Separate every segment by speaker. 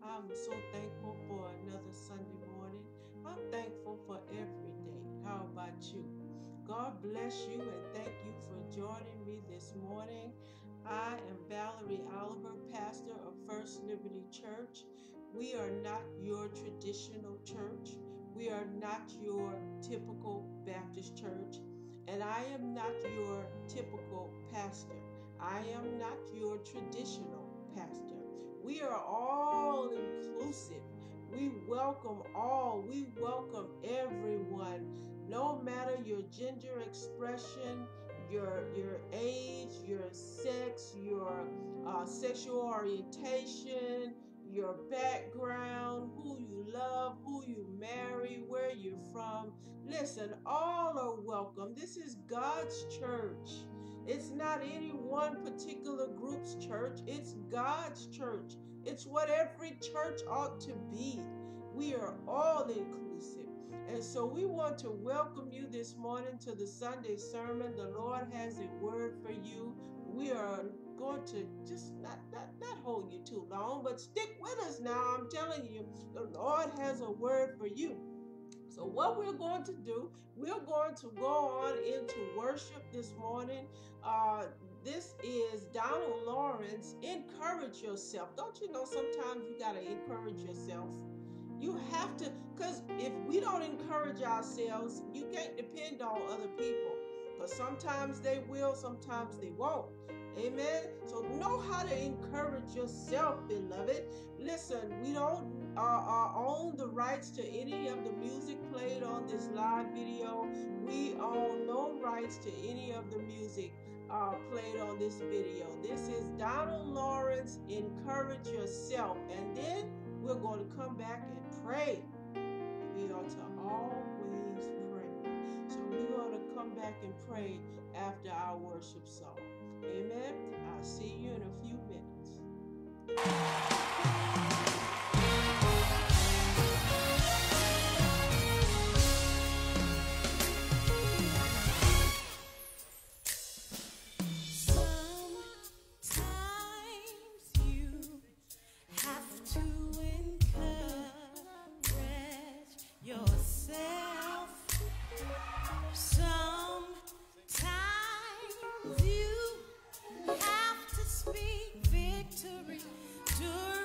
Speaker 1: I'm so thankful for another Sunday morning. I'm thankful for every day. How about you? God bless you and thank you for joining me this morning. I am Valerie Oliver, pastor of First Liberty Church. We are not your traditional church. We are not your typical Baptist church. And I am not your typical pastor. I am not your traditional pastor. We are all inclusive. We welcome all. We welcome everyone, no matter your gender expression, your age, your sex, your sexual orientation, your background, who you love, who you marry, where you're from. Listen, all are welcome. This is God's church. It's not any one particular group's church. It's God's church. It's what every church ought to be. We are all inclusive. And so we want to welcome you this morning to the Sunday sermon. The Lord has a word for you. We are going to just not hold you too long, but stick with us now. I'm telling you, the Lord has a word for you. So what we're going to do, we're going to go on into worship this morning. This is Donald Lawrence, Encourage Yourself. Don't you know sometimes you got to encourage yourself? You have to, because if we don't encourage ourselves, you can't depend on other people. Because sometimes they will, sometimes they won't. Amen. So know how to encourage yourself, beloved. Listen, we don't own the rights to any of the music played on this live video. We own no rights to any of the music played on this video. This is Donald Lawrence, Encourage Yourself. And then we're going to come back and pray. We are to always pray. So we're going to come back and pray after our worship song. Amen. I'll see you in a few minutes.
Speaker 2: Sometimes you have to speak victory during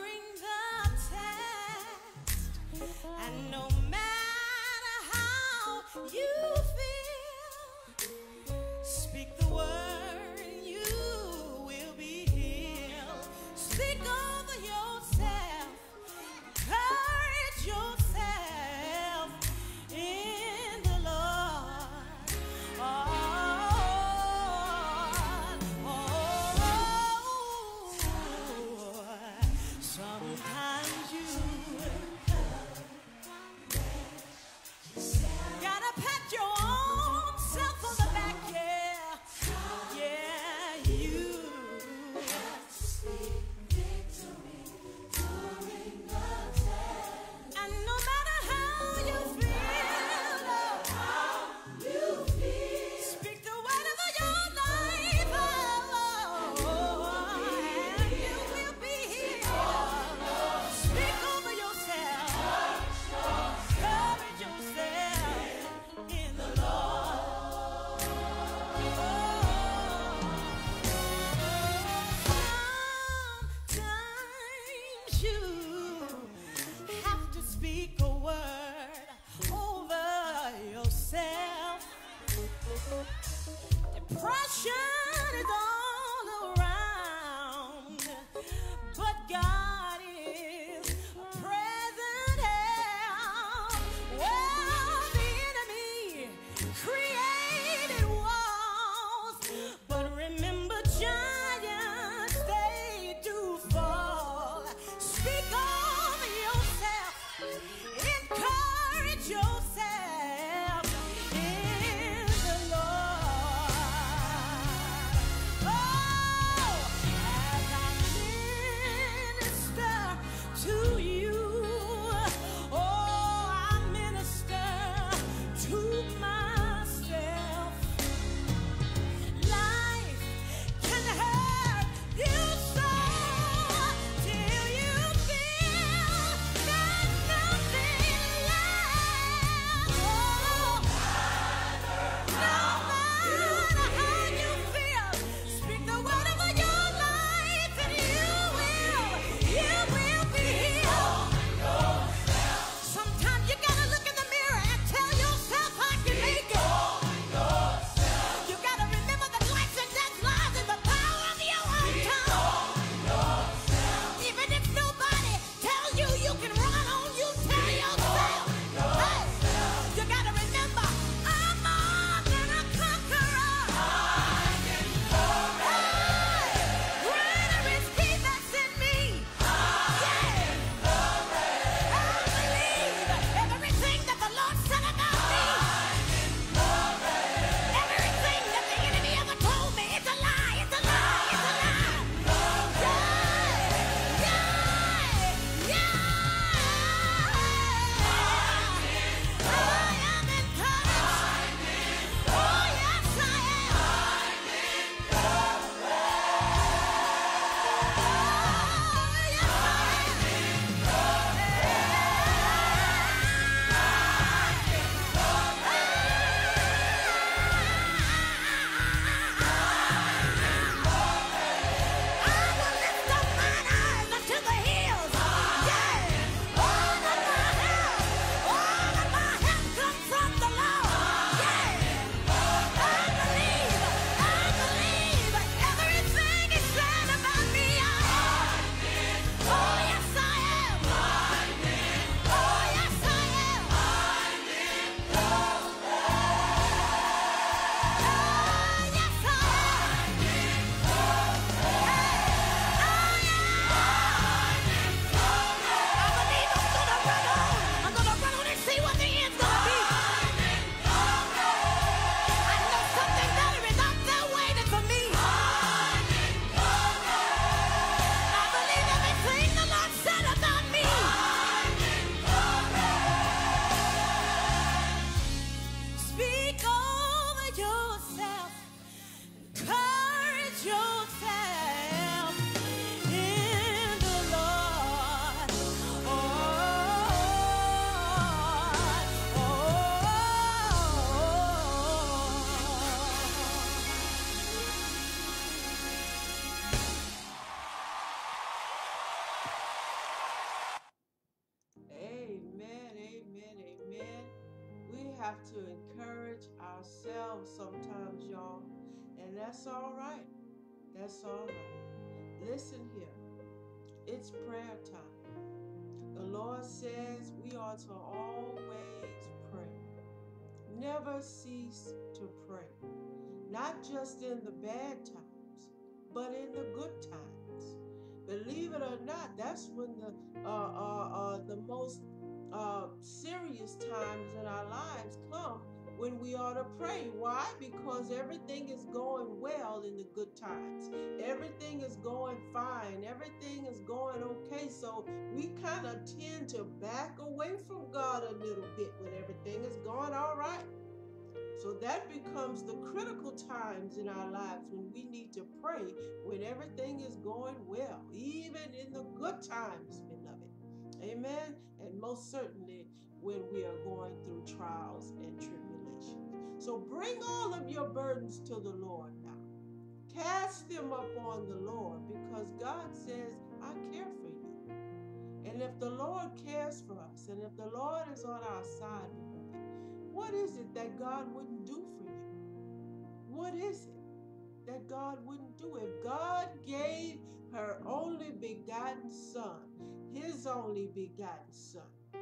Speaker 1: have to encourage ourselves sometimes, y'all. And that's all right. That's all right. Listen here. It's prayer time. The Lord says we are to always pray. Never cease to pray. Not just in the bad times, but in the good times. Believe it or not, that's when the most serious times in our lives come, when we ought to pray. Why? Because everything is going well in the good times. Everything is going fine. Everything is going okay. So we kind of tend to back away from God a little bit when everything is going all right. So that becomes the critical times in our lives when we need to pray, when everything is going well, even in the good times, beloved. Amen. And most certainly when we are going through trials and tribulations. So bring all of your burdens to the Lord now. Cast them upon the Lord, because God says, I care for you. And if the Lord cares for us, and if the Lord is on our side, what is it that God wouldn't do for you? What is it that God wouldn't do? If God gave her only begotten son, his only begotten son,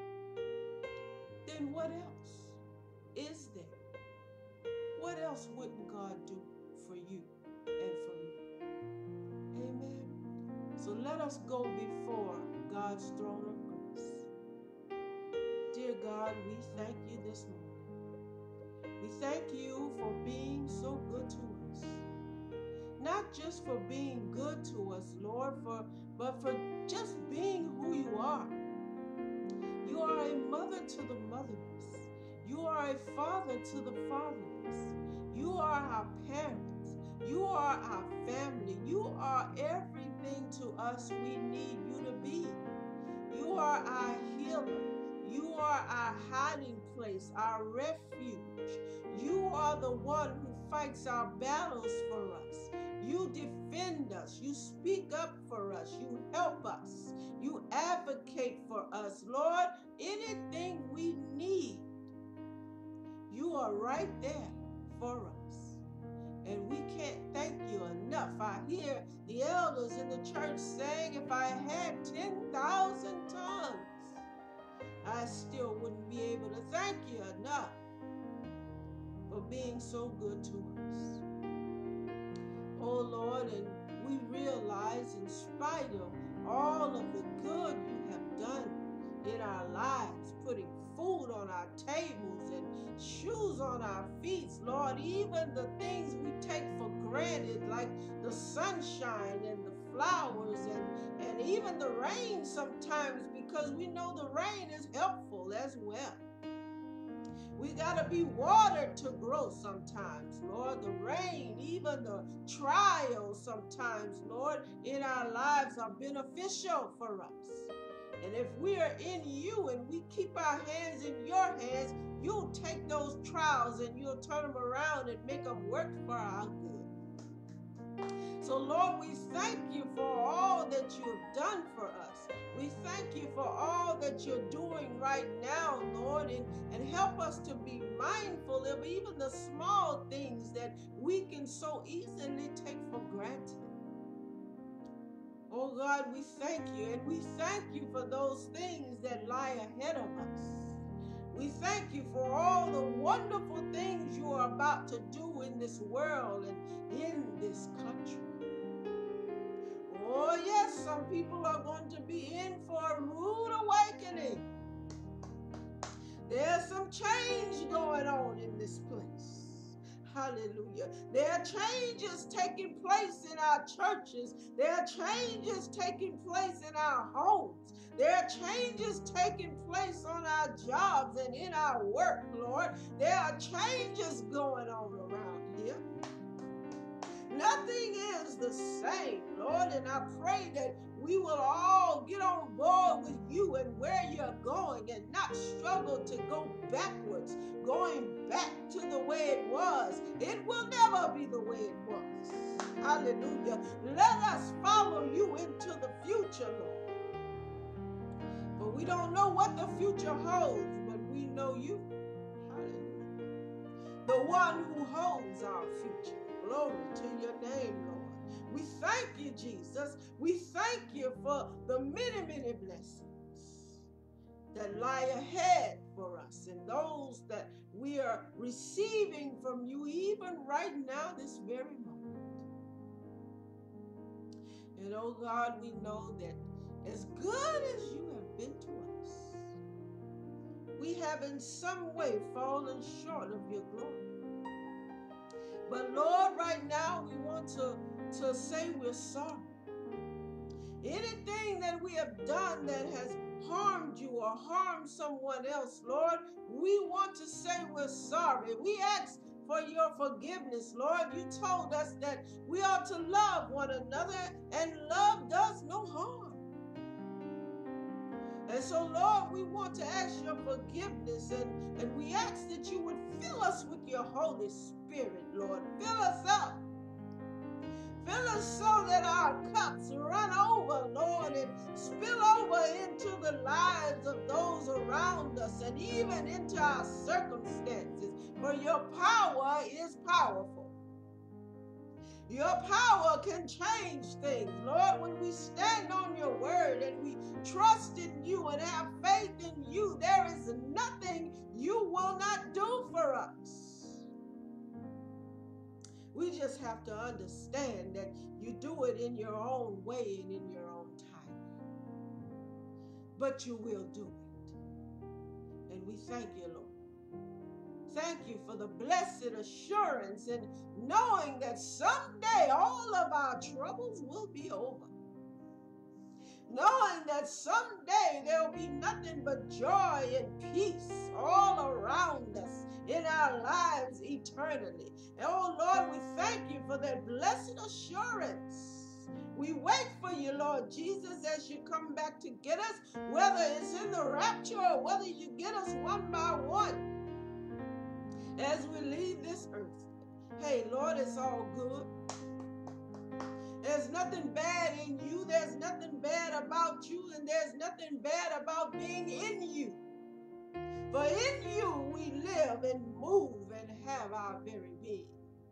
Speaker 1: then what else is there? What else wouldn't God do for you and for me? Amen. So let us go before God's throne of grace. Dear God, we thank you this morning. We thank you for being so good to us. Not just for being good to us, Lord, but for just being who you are. You are a mother to the motherless. You are a father to the fatherless. You are our parents. You are our family. You are everything to us we need you to be. You are our healer. You are our hiding place, our refuge. You are the one who fights our battles for us. You defend us. You speak up for us. You help us. You advocate for us. Lord, anything we need, you are right there for us. And we can't thank you enough. I hear the elders in the church saying, if I had 10,000 tongues, I still wouldn't be able to thank you enough for being so good to us. Oh Lord, and we realize, in spite of all of the good you have done in our lives, putting food on our tables and shoes on our feet, Lord, even the things we take for granted, like the sunshine and the flowers and even the rain sometimes, because we know the rain is helpful as well. We got to be watered to grow sometimes, Lord. The rain, even the trials sometimes, Lord, in our lives are beneficial for us. And if we are in you and we keep our hands in your hands, you'll take those trials and you'll turn them around and make them work for our good. So, Lord, we thank you for all that you've done for us. We thank you for all that you're doing right now, Lord, and help us to be mindful of even the small things that we can so easily take for granted. Oh God, we thank you, and we thank you for those things that lie ahead of us. We thank you for all the wonderful things you are about to do in this world and in this country. Oh yes, some people are going to be in for a rude awakening. There's some change going on in this place. Hallelujah. There are changes taking place in our churches. There are changes taking place in our homes. There are changes taking place on our jobs and in our work, Lord. There are changes going on around here. Nothing is the same, Lord, and I pray that we will all get on board with you and where you're going and not struggle to go backwards, going back to the way it was. It will never be the way it was. Hallelujah. Let us follow you into the future, Lord. For we don't know what the future holds, but we know you. Hallelujah. one who holds our future. Glory to your name, Lord. We thank you, Jesus. We thank you for the many, many blessings that lie ahead for us and those that we are receiving from you even right now, this very moment. And oh God, we know that as good as you have been to us, we have in some way fallen short of your glory. But Lord, right now we want to say we're sorry. Anything that we have done that has harmed you or harmed someone else, Lord, we want to say we're sorry. We ask for your forgiveness, Lord. You told us that we ought to love one another, and love does no harm. And so, Lord, we want to ask your forgiveness, and we ask that you would fill us with your Holy Spirit, Lord. Fill us up. Fill us so that our cups run over, Lord, and spill over into the lives of those around us and even into our circumstances. For your power is powerful. Your power can change things, Lord. When we stand on your word and we trust in you and have faith in you, there is nothing you will not do for us. We just have to understand that you do it in your own way and in your own time. But you will do it. And we thank you, Lord. Thank you for the blessed assurance and knowing that someday all of our troubles will be over. Knowing that someday there will be nothing but joy and peace all around us in our lives eternally. And oh Lord, we thank you for that blessed assurance. We wait for you, Lord Jesus, as you come back to get us, whether it's in the rapture or whether you get us one by one as we leave this earth. Hey, Lord, it's all good. There's nothing bad in you. There's nothing bad about you. And there's nothing bad about being in you. For in you we live and move and have our very being.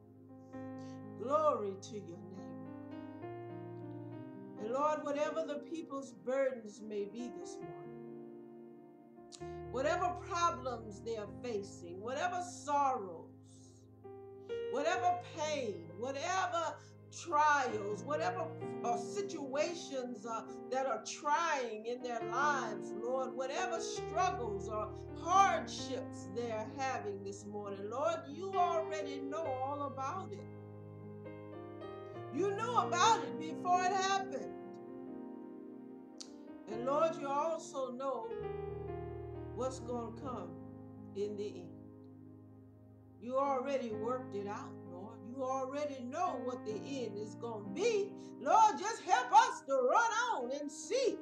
Speaker 1: Glory to your name. And Lord, whatever the people's burdens may be this morning, whatever problems they are facing, whatever sorrows, whatever pain, whatever trials, whatever situations that are trying in their lives, Lord, whatever struggles or hardships they're having this morning, Lord, you already know all about it. You knew about it before it happened. And Lord, you also know what's going to come in the end. You already worked it out, Lord. You already know what the end is going to be. Lord, just help us to run on and see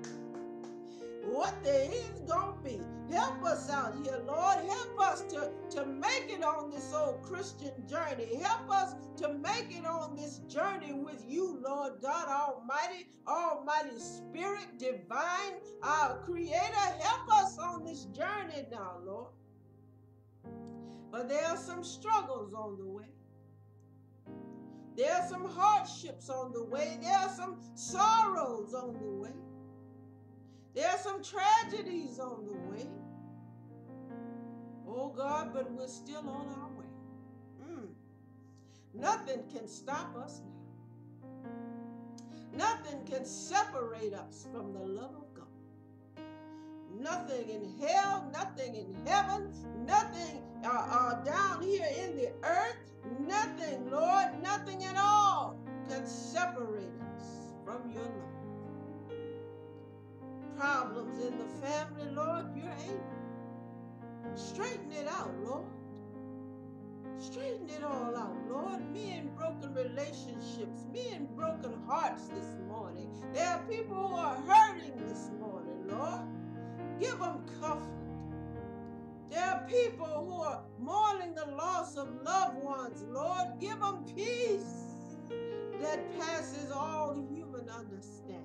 Speaker 1: what the end's going to be. Help us out here, Lord. Help us to make it on this old Christian journey. Help us to make it on this journey with you, Lord God Almighty, Almighty Spirit, divine, our Creator. Help us on this journey now, Lord. But there are some struggles on the way. There are some hardships on the way. There are some sorrows on the way. There are some tragedies on the way. Oh God, but we're still on our way. Nothing can stop us now. Nothing can separate us from the love of God. Nothing in hell, nothing in heaven, nothing down here in the earth, nothing, Lord, nothing at all can separate us from your love. Problems in the family, Lord, you're able. Straighten it out, Lord. Straighten it all out, Lord. Me in broken relationships, me in broken hearts this morning. There are people who are hurting this morning, Lord. Give them comfort. There are people who are mourning the loss of loved ones, Lord. Give them peace that passes all human understanding.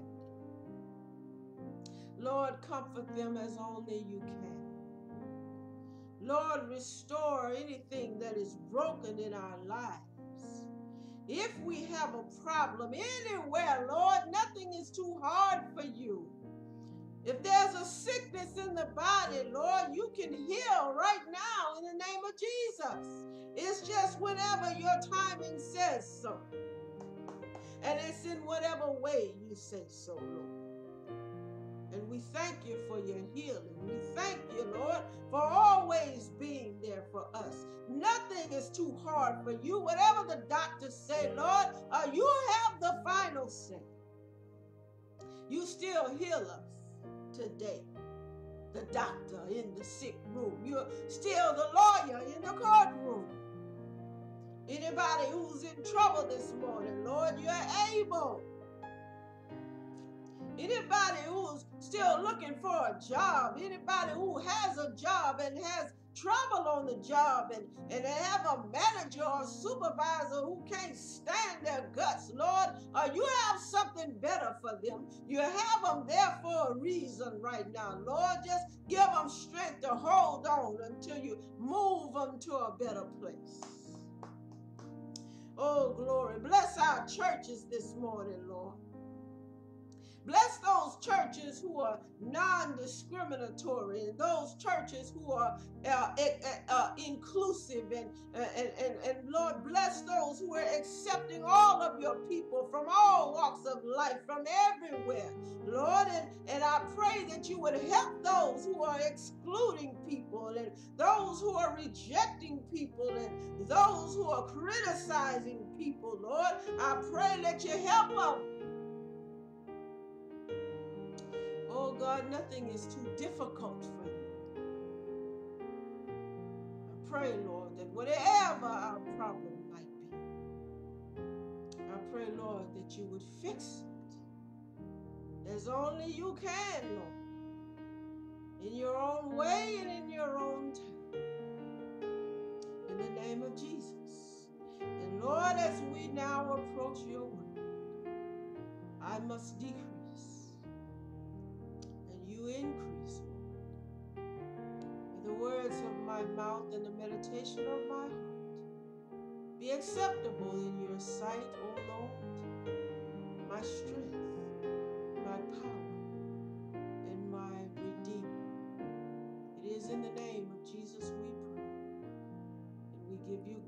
Speaker 1: Lord, comfort them as only you can. Lord, restore anything that is broken in our lives. If we have a problem anywhere, Lord, nothing is too hard for you. If there's a sickness in the body, Lord, you can heal right now in the name of Jesus. It's just whenever your timing says so. And it's in whatever way you say so, Lord. And we thank you for your healing. We thank you, Lord, for always being there for us. Nothing is too hard for you. Whatever the doctors say, Lord, you have the final say. You still heal us today. The doctor in the sick room. You're still the lawyer in the courtroom. Anybody who's in trouble this morning, Lord, you're able. Anybody who's still looking for a job, anybody who has a job and has trouble on the job and have a manager or supervisor who can't stand their guts, Lord, you have something better for them. You have them there for a reason right now, Lord. Just give them strength to hold on until you move them to a better place. Oh, glory. Bless our churches this morning, Lord. Bless those churches who are non-discriminatory and those churches who are inclusive and Lord, bless those who are accepting all of your people from all walks of life, from everywhere, Lord, and I pray that you would help those who are excluding people and those who are rejecting people and those who are criticizing people, Lord. I pray that you help them. Oh God, nothing is too difficult for you. I pray, Lord, that whatever our problem might be, I pray, Lord, that you would fix it as only you can, Lord, in your own way and in your own time. In the name of Jesus. And Lord, as we now approach your word, I must decrease. Increase, Lord. May the words of my mouth and the meditation of my heart be acceptable in your sight, O Lord, my strength, my power, and my redeemer. It is in the name of Jesus we pray, and we give you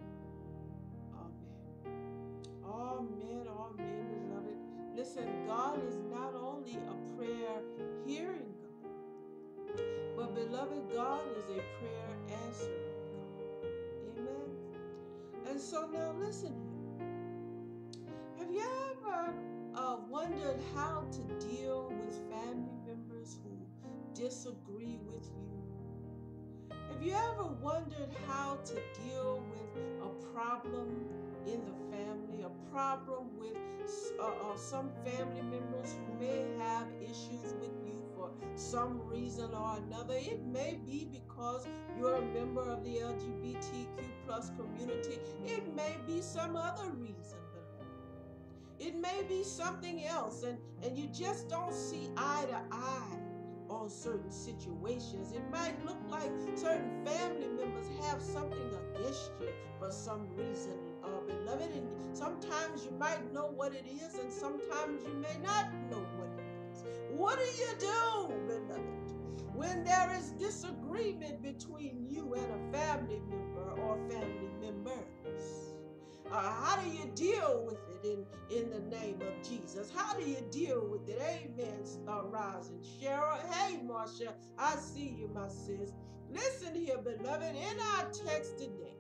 Speaker 1: glory. Amen. Amen, amen, beloved. Listen, God is not only a prayer hearing God, but beloved, God is a prayer answering God. Amen. And so now listen here. Have you ever wondered how to deal with family members who disagree with you? Have you ever wondered how to deal with a problem in the family, a problem with some family members who may have issues with you for some reason or another? It may be because you're a member of the LGBTQ plus community. It may be some other reason, but it may be something else, and you just don't see eye to eye on certain situations. It might look like certain family members have something against you for some reason, beloved, and sometimes you might know what it is and sometimes you may not know what it is. What do you do, beloved, when there is disagreement between you and a family member or family members? How do you deal with it in the name of Jesus? How do you deal with it? Amen, Rising Cheryl. Hey, Marsha, I see you, my sis. Listen here, beloved, in our text today,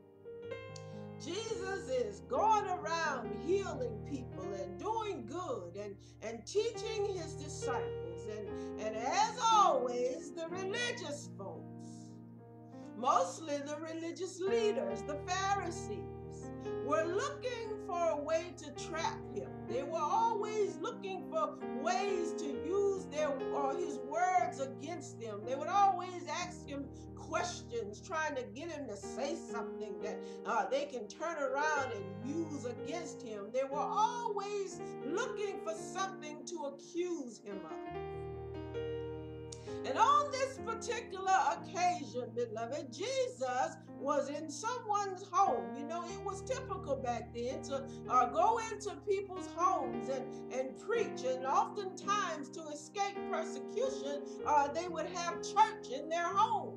Speaker 1: Jesus is going around healing people and doing good and teaching his disciples. And as always, the religious folks, mostly the religious leaders, the Pharisees, were looking for a way to trap him. They were always looking for ways to use his words against them. They would always ask him questions, trying to get him to say something that they can turn around and use against him. They were always looking for something to accuse him of. And on this particular occasion, beloved, Jesus was in someone's home. You know, it was typical back then to go into people's homes and preach. And oftentimes, to escape persecution, they would have church in their homes.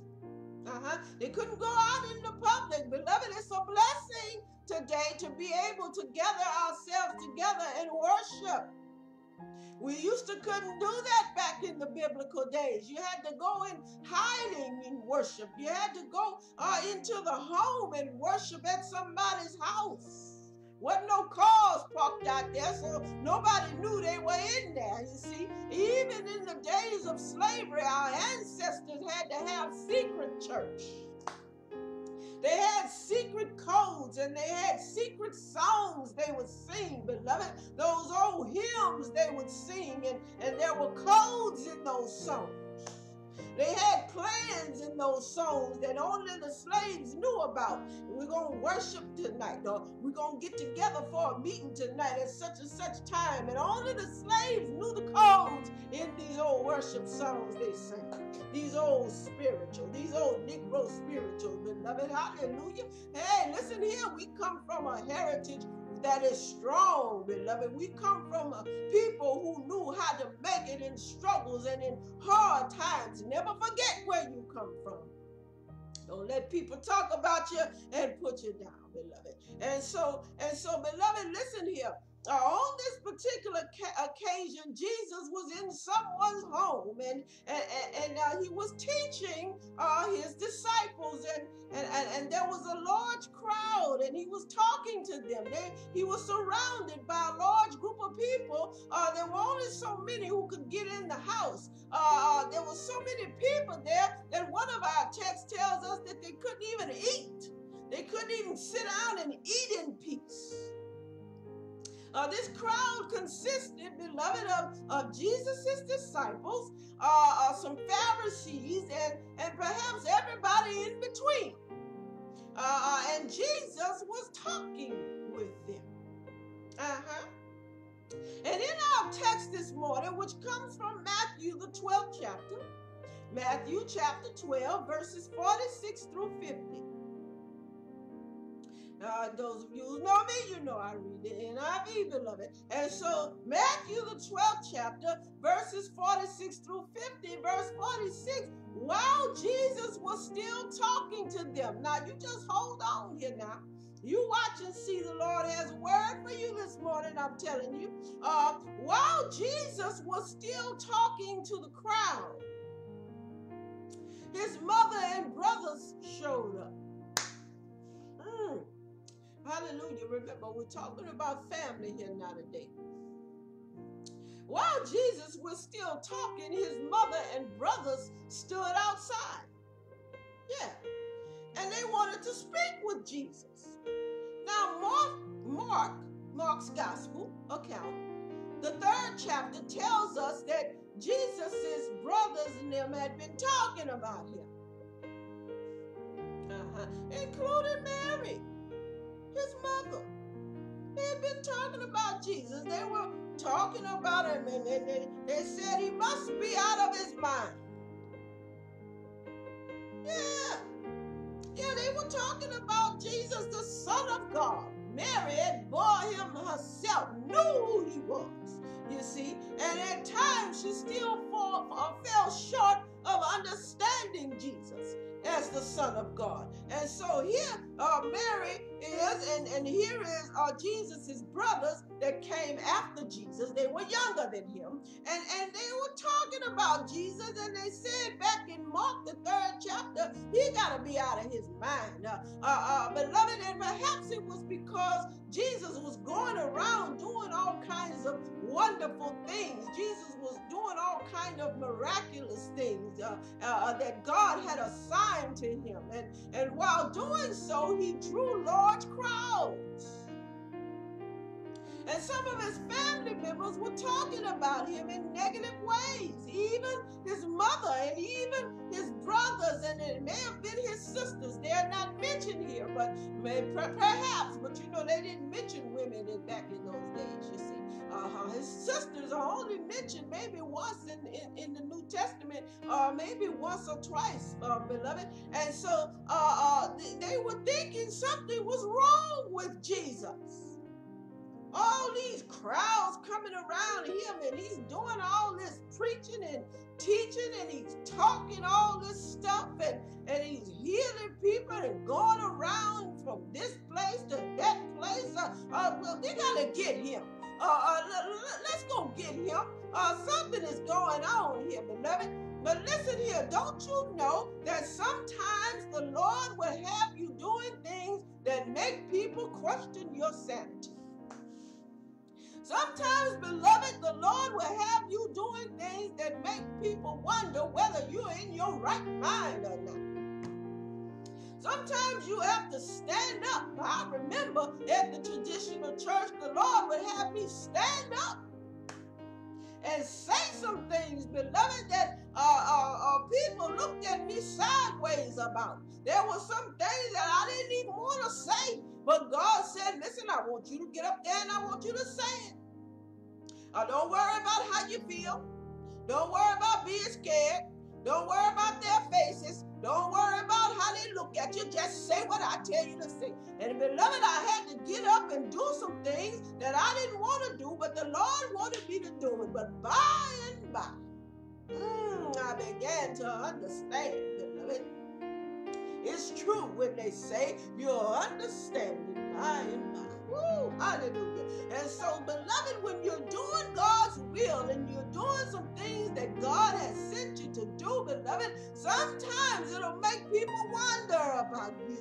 Speaker 1: They couldn't go out in the public. Beloved, it's a blessing today to be able to gather ourselves together and worship. We used to couldn't do that back in the biblical days. You had to go in hiding in worship. You had to go into the home and worship at somebody's house. Wasn't no cars parked out there, so nobody knew they were in there. You see, even in the days of slavery, our ancestors had to have secret church. They had secret codes and they had secret songs they would sing, beloved. Those old hymns they would sing, and there were codes in those songs. They had plans in those songs that only the slaves knew about. We're going to worship tonight, or we're going to get together for a meeting tonight at such and such time. And only the slaves knew the codes in these old worship songs they sang. These old spiritual, these old Negro spiritual, beloved. Hallelujah. Hey, listen here. We come from a heritage that is strong, beloved. We come from people who knew how to make it in struggles and in hard times. Never forget where you come from. Don't let people talk about you and put you down, beloved. And so, beloved, listen here. On this particular occasion, Jesus was in someone's home, and he was teaching his disciples, and there was a large crowd, and he was talking to them. He was surrounded by a large group of people. There were only so many who could get in the house. There were so many people there that one of our texts tells us that they couldn't even eat. They couldn't even sit down and eat in peace. This crowd consisted, beloved, of Jesus' disciples, some Pharisees, and perhaps everybody in between. And Jesus was talking with them. And in our text this morning, which comes from Matthew, the 12th chapter, Matthew chapter 12, verses 46 through 50. Those of you who know me, you know I read the NIV, beloved. And so Matthew, the 12th chapter, verses 46 through 50, verse 46, while Jesus was still talking to them. Now, you just hold on here now. You watch and see, the Lord has a word for you this morning, I'm telling you. While Jesus was still talking to the crowd, his mother and brothers showed up. Hallelujah. Remember, we're talking about family here now today. While Jesus was still talking, his mother and brothers stood outside. Yeah. And they wanted to speak with Jesus. Now, Mark's gospel account, the 3rd chapter, tells us that Jesus' brothers and them had been talking about him. Including Mary, his mother. They had been talking about Jesus. They were talking about him, and they said he must be out of his mind. Yeah, they were talking about Jesus, the Son of God. Mary had bore him herself, knew who he was, you see, and at times she still fell short of understanding Jesus as the Son of God. And so here Mary is, and here is Jesus' brothers that came after Jesus. They were younger than him, and they were talking about Jesus, and they said back in Mark, the 3rd chapter, he got to be out of his mind. Beloved, and perhaps it was because Jesus was going around doing all kinds of wonderful things. Jesus was doing all kinds of miraculous things that God had assigned to him. And while doing so, he drew large crowds. And some of his family members were talking about him in negative ways. Even his mother and even his brothers, and it may have been his sisters. They are not mentioned here, but perhaps. But you know, they didn't mention women back in those days, you see. His sisters are only mentioned maybe once in the New Testament, maybe once or twice, beloved. And so they were thinking something was wrong with Jesus. All these crowds coming around him, and he's doing all this preaching and teaching, and he's talking all this stuff, and he's healing people and going around from this place to that place. Well, they gotta get him. Let's go get him. Something is going on here, beloved. But listen here, don't you know that sometimes the Lord will have you doing things that make people question your sanity? Sometimes, beloved, the Lord will have you doing things that make people wonder whether you're in your right mind or not. Sometimes you have to stand up. I remember at the traditional church, the Lord would have me stand up and say some things, beloved, that people looked at me sideways about. There were some things that I didn't even want to say, but God said, listen, I want you to get up there and I want you to say it. Don't worry about how you feel. Don't worry about being scared. Don't worry about their faces. Don't worry about how they look at you. Just say what I tell you to say. And beloved, I had to get up and do some things that I didn't want to do, but the Lord wanted me to do it. But by and by, I began to understand, beloved. It's true when they say you'll understand it by and by. Woo, hallelujah. And so, beloved, when you're doing God's will and you're doing some things that God has sent you to do, beloved, sometimes it'll make people wonder about you.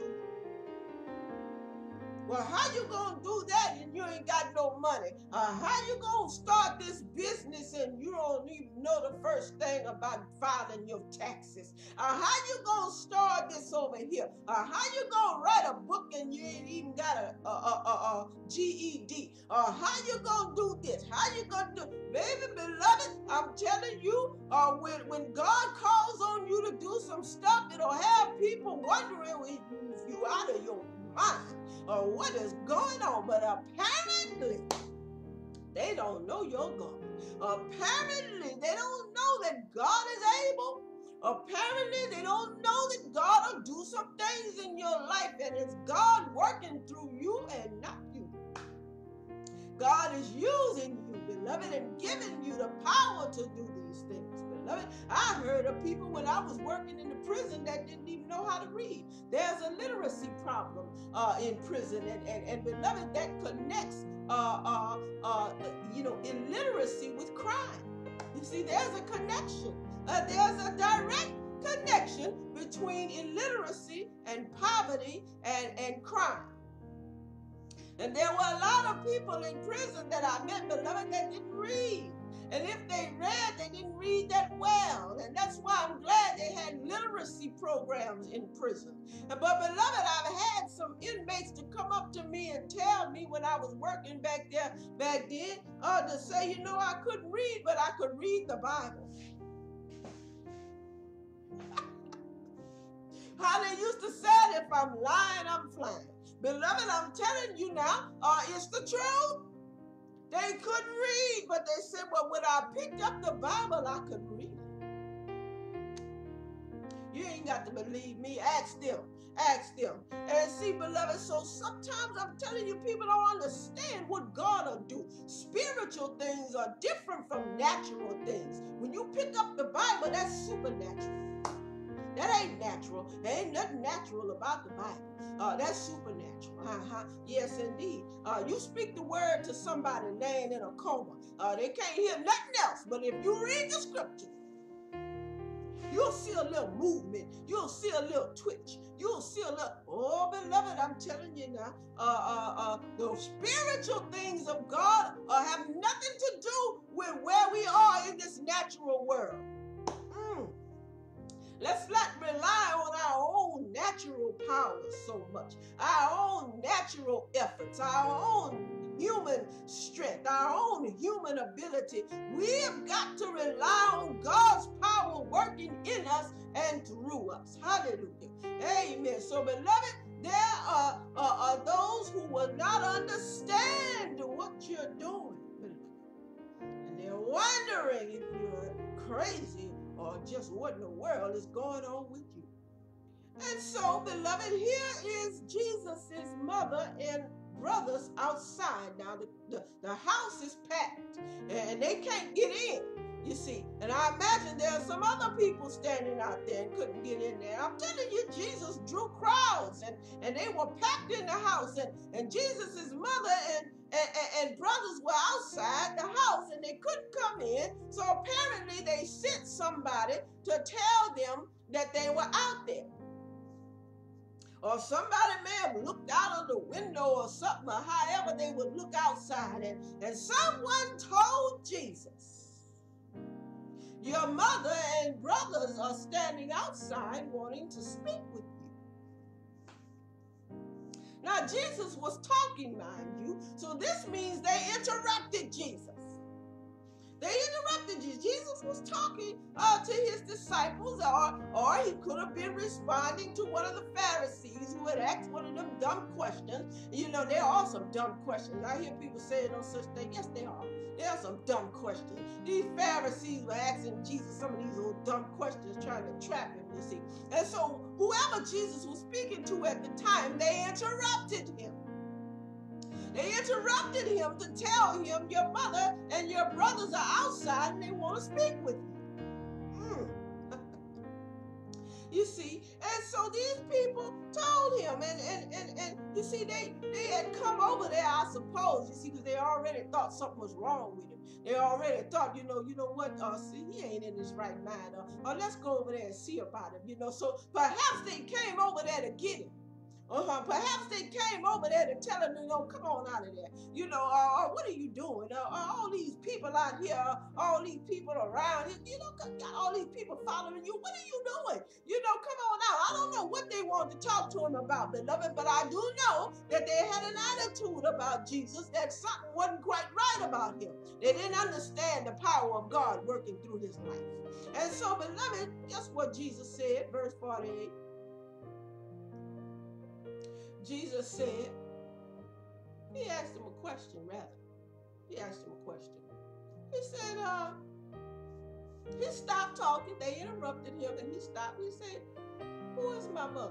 Speaker 1: Well, how you gonna do that and you ain't got no money? How you gonna start this business and you don't even know the first thing about filing your taxes? How you gonna start this over here? How you gonna write a book and you ain't even got a GED? How you gonna do this? How you gonna do? Baby, beloved, I'm telling you, when God calls on you to do some stuff, it'll have people wondering if you out of your mind. What is going on? But apparently, they don't know your God. Apparently, they don't know that God is able. Apparently, they don't know that God will do some things in your life, and it's God working through you and not you. God is using you, beloved, and giving you the power to do these things, beloved. I heard of people when I was working in the prison that didn't even know how to read. There's a literacy problem in prison, and beloved, that connects, illiteracy with crime. You see, there's a connection. There's a direct connection between illiteracy and poverty and crime. And there were a lot of people in prison that I met, beloved, that didn't read. And if they read, they didn't read that well. And that's why I'm glad they had literacy programs in prison. But beloved, I've had some inmates to come up to me and tell me when I was working back then, to say, I couldn't read, but I could read the Bible. How they used to say, if I'm lying, I'm flying. Beloved, I'm telling you now, it's the truth. They couldn't read, but they said, well, when I picked up the Bible, I could read it. You ain't got to believe me. Ask them. Ask them. And see, beloved, so sometimes I'm telling you, people don't understand what God will do. Spiritual things are different from natural things. When you pick up the Bible, that's supernatural. That ain't natural. There ain't nothing natural about the Bible. That's supernatural. Yes, indeed. You speak the word to somebody laying in a coma. They can't hear nothing else. But if you read the scripture, you'll see a little movement. You'll see a little twitch. You'll see a little, oh, beloved, I'm telling you now, the spiritual things of God have nothing to do with where we are in this natural world. Let's not rely on our own natural powers so much, our own natural efforts, our own human strength, our own human ability. We have got to rely on God's power working in us and through us. Hallelujah. Amen. So, beloved, there are those who will not understand what you're doing. And they're wondering if you're crazy or just what in the world is going on with you. And so, beloved, here is Jesus' mother and brothers outside. Now, the house is packed and they can't get in, you see. And I imagine there are some other people standing out there and couldn't get in there. I'm telling you, Jesus drew crowds and they were packed in the house. And Jesus' mother and brothers were outside the house and they couldn't come in. So apparently they sent somebody to tell them that they were out there. Or somebody may have looked out of the window or something, or however they would look outside. And someone told Jesus, your mother and brothers are standing outside wanting to speak with you. Now, Jesus was talking, mind you, so this means they interrupted Jesus. They interrupted Jesus. Jesus was talking to his disciples, or he could have been responding to one of the Pharisees who had asked one of them dumb questions. You know, there are some dumb questions. I hear people saying no such thing. Yes, they are. There are some dumb questions. These Pharisees were asking Jesus some of these little dumb questions, trying to trap him, you see. And so whoever Jesus was speaking to at the time, they interrupted him. They interrupted him to tell him your mother and your brothers are outside and they want to speak with you. You see, and so these people told him, and you see, they had come over there, I suppose, you see, because they already thought something was wrong with him. They already thought, you know what, see, he ain't in his right mind, or let's go over there and see about him, you know. So perhaps they came over there to get him. Perhaps they came over there to tell him, you know, come on out of there. You know, what are you doing? All these people out here, all these people around, you know, got all these people following you. What are you doing? You know, come on out. I don't know what they wanted to talk to him about, beloved, but I do know that they had an attitude about Jesus, that something wasn't quite right about him. They didn't understand the power of God working through his life. And so, beloved, guess what Jesus said, verse 48. Jesus said, he asked him a question, rather. He asked him a question. He said, he stopped talking. They interrupted him and he stopped. He said, who is my mother?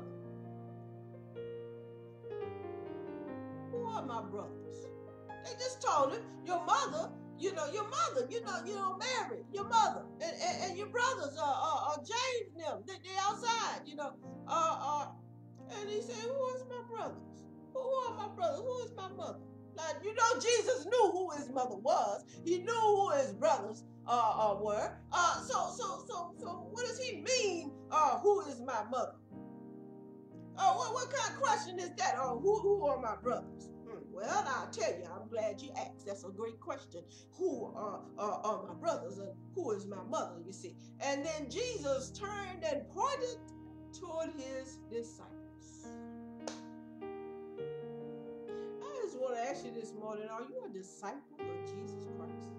Speaker 1: Who are my brothers? They just told him, your mother, Mary, your mother, and your brothers are James and them. They outside, you know, and he said, who is my brothers? Who are my brothers? Who is my mother? Like, you know, Jesus knew who his mother was. He knew who his brothers were. So what does he mean, who is my mother? What kind of question is that? Who are my brothers? Well, I'll tell you, I'm glad you asked. That's a great question. Who are my brothers and who is my mother, you see? And then Jesus turned and pointed toward his disciples. I just want to ask you this morning, are you a disciple of Jesus Christ?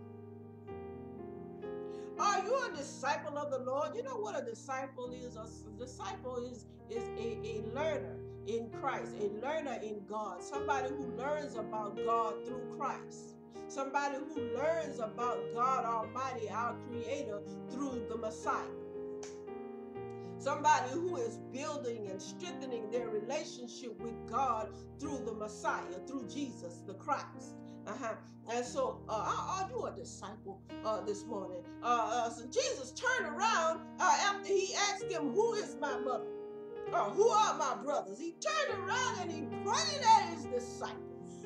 Speaker 1: Are you a disciple of the Lord? You know what a disciple is? A disciple is a learner in Christ, a learner in God, somebody who learns about God through Christ, somebody who learns about God Almighty, our Creator, through the Messiah. Somebody who is building and strengthening their relationship with God through the Messiah, through Jesus, the Christ. And so, are you a disciple this morning? So Jesus turned around after he asked them, who is my mother? Who are my brothers? He turned around and he pointed at his disciples.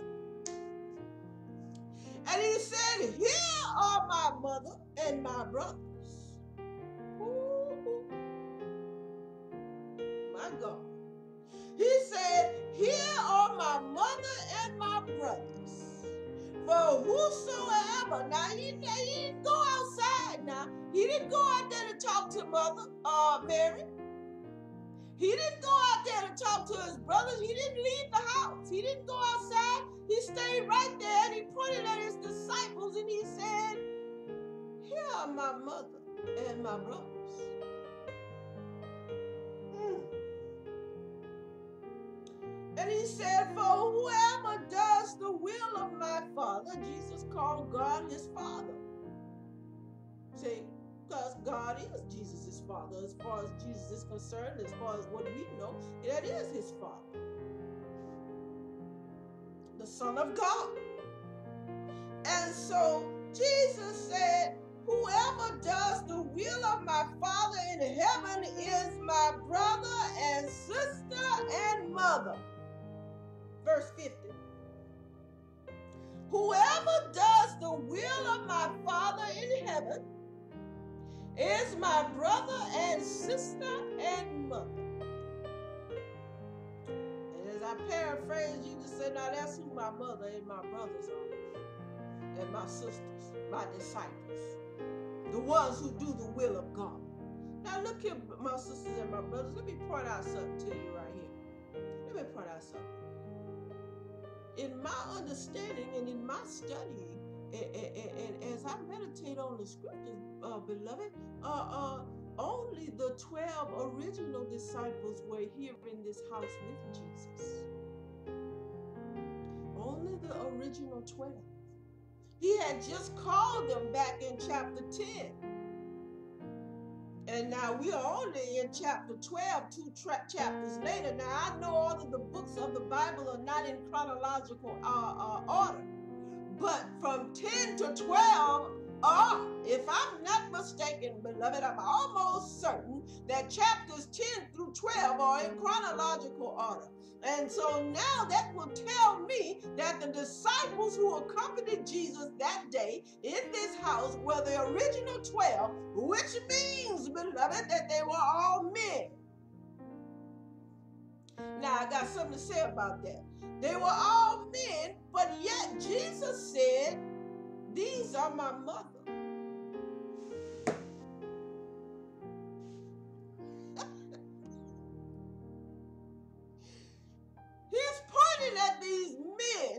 Speaker 1: And he said, here are my mother and my brothers. My God. He said, here are my mother and my brothers. For whosoever, now he didn't go outside now. He didn't go out there to talk to Mother Mary. He didn't go out there to talk to his brothers. He didn't leave the house. He didn't go outside. He stayed right there and he pointed at his disciples and he said, here are my mother and my brothers. And he said, for whoever does the will of my Father, Jesus called God his Father. See, because God is Jesus' Father. As far as Jesus is concerned, as far as what we know, that is his Father. The Son of God. And so Jesus said, whoever does the will of my Father in heaven is my brother and sister and mother. Verse 50. Whoever does the will of my Father in heaven is my brother and sister and mother. And as I paraphrase, you just say, now that's who my mother and my brothers are. And my sisters, my disciples. The ones who do the will of God. Now look here, my sisters and my brothers. Let me point out something to you right here. Let me point out something. In my understanding and in my studying, and as I meditate on the scriptures, beloved, only the 12 original disciples were here in this house with Jesus. Only the original 12. He had just called them back in chapter 10. And now we are only in chapter 12, two chapters later. Now I know all of the books of the Bible are not in chronological order. But from 10 to 12 are, if I'm not mistaken, beloved, I'm almost certain that chapters 10 through 12 are in chronological order. And so now that will tell me that the disciples who accompanied Jesus that day in this house were the original 12, which means, beloved, that they were all men. Now, I got something to say about that. They were all men, but yet Jesus said, these are my mother. He's pointing at these men,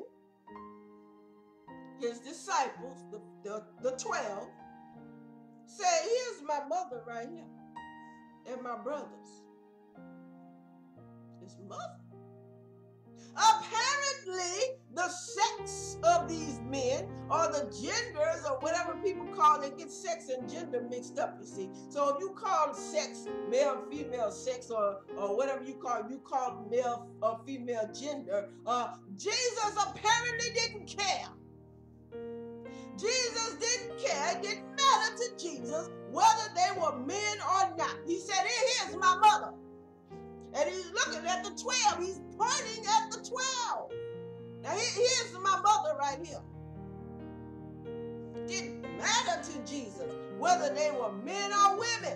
Speaker 1: his disciples, the 12, say, here's my mother right here, and my brothers. His mother. Apparently, the sex of these men, or the genders, or whatever people call it, get sex and gender mixed up, you see. So if you call sex male, female sex, or whatever you call male or female gender, Jesus apparently didn't care. Jesus didn't care. It didn't matter to Jesus whether they were men or not. He said, here's my mother. And he's looking at the 12. He's pointing at the 12. Now, here's my mother right here. It didn't matter to Jesus whether they were men or women.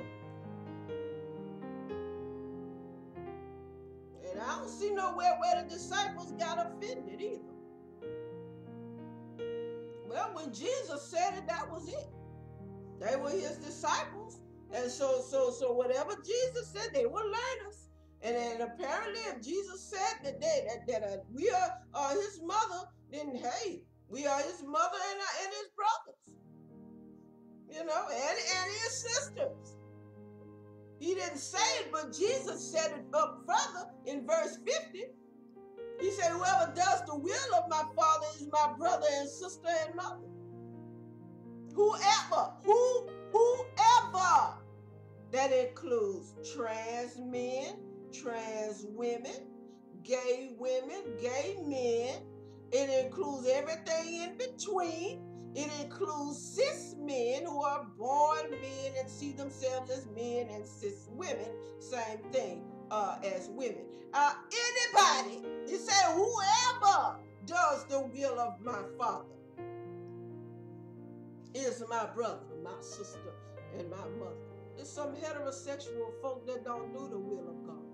Speaker 1: And I don't see nowhere where the disciples got offended either. Well, when Jesus said it, that was it. They were his disciples. And so whatever Jesus said, they were learners. And then apparently, if Jesus said that we are his mother, then hey, we are his mother and his brothers, you know, and his sisters. He didn't say it, but Jesus said it up further in verse 50. He said, whoever does the will of my Father is my brother and sister and mother. Whoever. That includes trans men, trans women, gay men. It includes everything in between. It includes cis men who are born men and see themselves as men, and cis women, same thing as women. Anybody, he said, whoever does the will of my Father is my brother, my sister, and my mother. There's some heterosexual folk that don't do the will of God.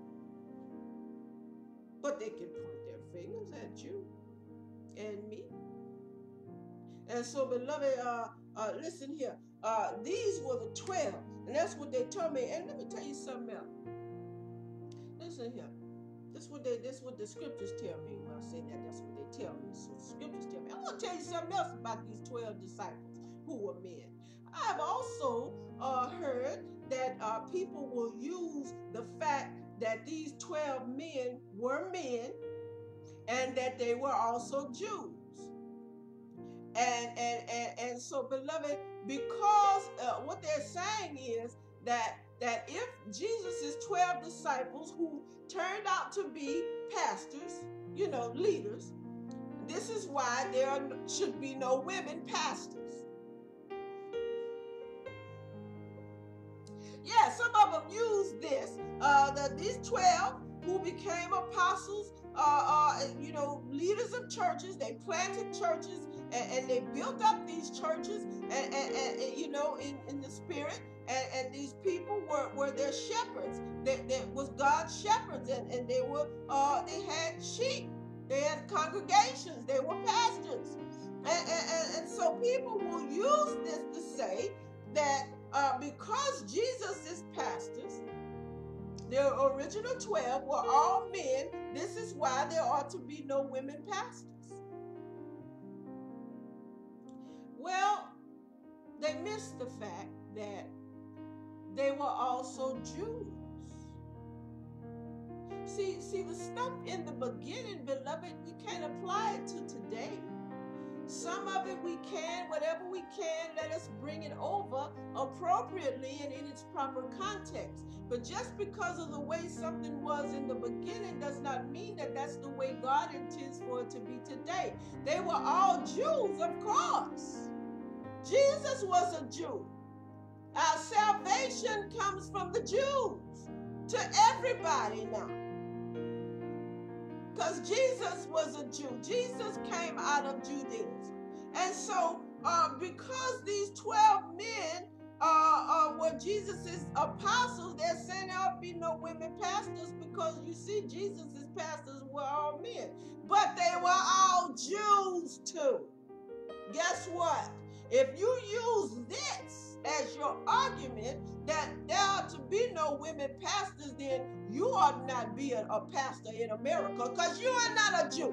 Speaker 1: But they can point their fingers at you and me. And so, beloved, listen here. These were the 12. And that's what they told me. And let me tell you something else. Listen here. This is what the scriptures tell me. When I say that, that's what they tell me. So the scriptures tell me. I want to tell you something else about these 12 disciples who were men. I have also heard that people will use the fact that these 12 men were men and that they were also Jews. And so, beloved, because what they're saying is that if Jesus' 12 disciples who turned out to be pastors, leaders, this is why there should be no women pastors. Yeah, some of them use this. These 12 who became apostles, leaders of churches, they planted churches and they built up these churches and in the spirit. And these people were their shepherds. They was God's shepherds, and they had sheep. They had congregations. They were pastors. And so people will use this to say that because Jesus is pastors, the original 12 were all men. This is why there ought to be no women pastors. Well, they missed the fact that they were also Jews. See, the stuff in the beginning, beloved, we can't apply it to today. Some of it we can, whatever we can, let us bring it over appropriately and in its proper context. But just because of the way something was in the beginning does not mean that that's the way God intends for it to be today. They were all Jews, of course. Jesus was a Jew. Our salvation comes from the Jews to everybody now. Because Jesus was a Jew. Jesus came out of Judaism. And so, because these 12 men were Jesus' apostles, they're saying there ought to be no women pastors because you see, Jesus' pastors were all men. But they were all Jews too. Guess what? If you use this as your argument that there ought to be no women pastors, then you ought not be a pastor in America because you are not a Jew.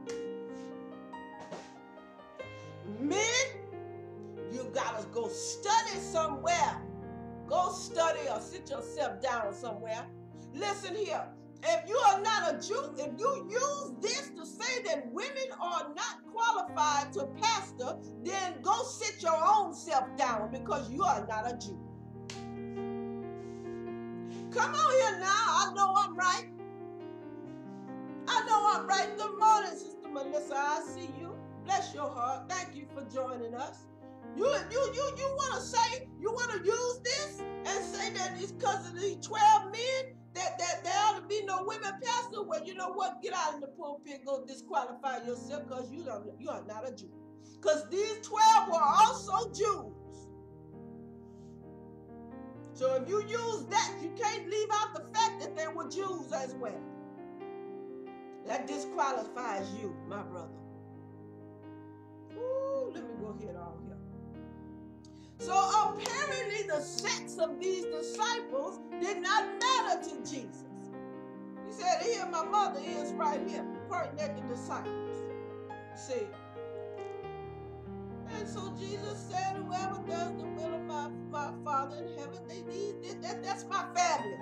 Speaker 1: Men, you gotta go study somewhere. Go study or sit yourself down somewhere. Listen here. If you are not a Jew, if you use this to say that women are not qualified to pastor, then go sit your own self down because you are not a Jew. Come on here now. I know I'm right. I know I'm right. Good morning, Sister Melissa. I see you. Bless your heart. Thank you for joining us. You want to say, you want to use this and say that it's because of these 12 men that there ought to be no women pastor? Well, you know what? Get out of the pulpit, go disqualify yourself because you are not a Jew. Because these 12 were also Jews. So if you use that, you can't leave out the fact that they were Jews as well. That disqualifies you, my brother. Ooh, let me go ahead on here. So apparently the sex of these disciples did not matter to Jesus. He said, here my mother is right here, pointing at the disciples. See? And so Jesus said, whoever does the will of my Father in heaven, that's my family.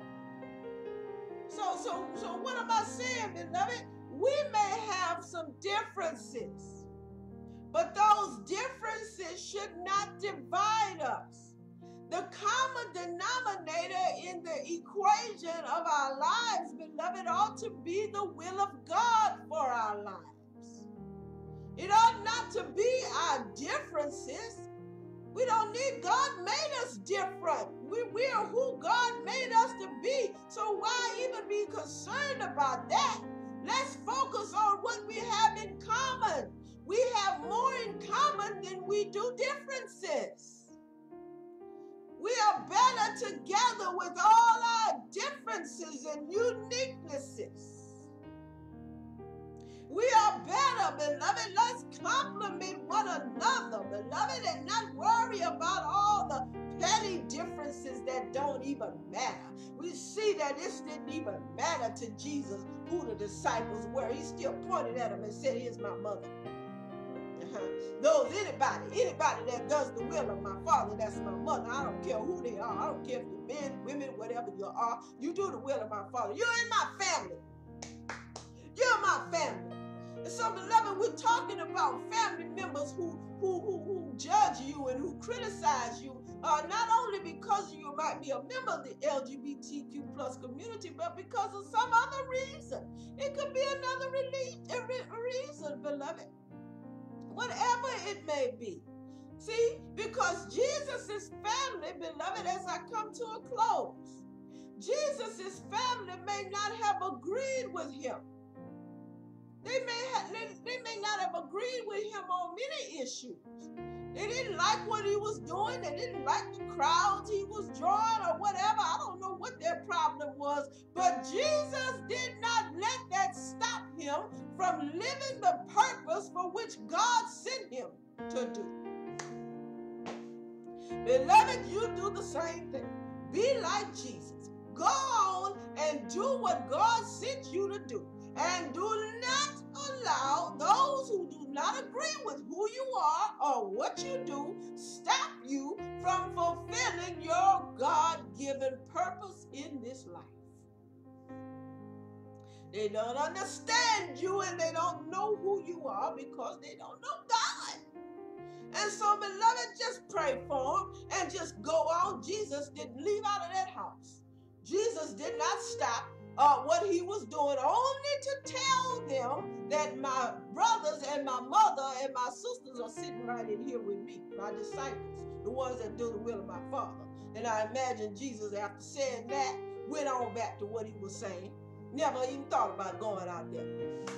Speaker 1: So what am I saying, beloved? We may have some differences, but those differences should not divide us. The common denominator in the equation of our lives, beloved, ought to be the will of God for our lives. It ought not to be our differences. We don't need, God made us different. We are who God made us to be. So why even be concerned about that? Let's focus on what we have in common. We have more in common than we do differences. We are better together with all our differences and uniquenesses. We are better, beloved. Let's compliment one another, beloved, and not worry about all the petty differences that don't even matter. We see that this didn't even matter to Jesus who the disciples were. He still pointed at them and said, here's my mother. Anybody that does the will of my Father, that's my mother. I don't care who they are. I don't care if you're men, women, whatever you are. You do the will of my Father. You're in my family. You're my family. And so, beloved, we we're talking about family members who judge you and who criticize you, not only because you might be a member of the LGBTQ plus community, but because of some other reason. It could be another reason, beloved. Whatever it may be. See, because Jesus' family, beloved, as I come to a close, Jesus' family may not have agreed with him. They may not have agreed with him on many issues. They didn't like what he was doing. They didn't like the crowds he was drawing or whatever. I don't know what their problem was. But Jesus did not let that stop him from living the purpose for which God sent him to do. Beloved, you do the same thing. Be like Jesus. Go on and do what God sent you to do. And do not allow those who do not agree with who you are or what you do stop you from fulfilling your God-given purpose in this life. They don't understand you and they don't know who you are because they don't know God. And so, beloved, just pray for them and just go on. Jesus didn't leave out of that house. Jesus did not stop what he was doing, only to tell them that my brothers and my mother and my sisters are sitting right in here with me, my disciples, the ones that do the will of my Father. And I imagine Jesus, after saying that, went on back to what he was saying. Never even thought about going out there.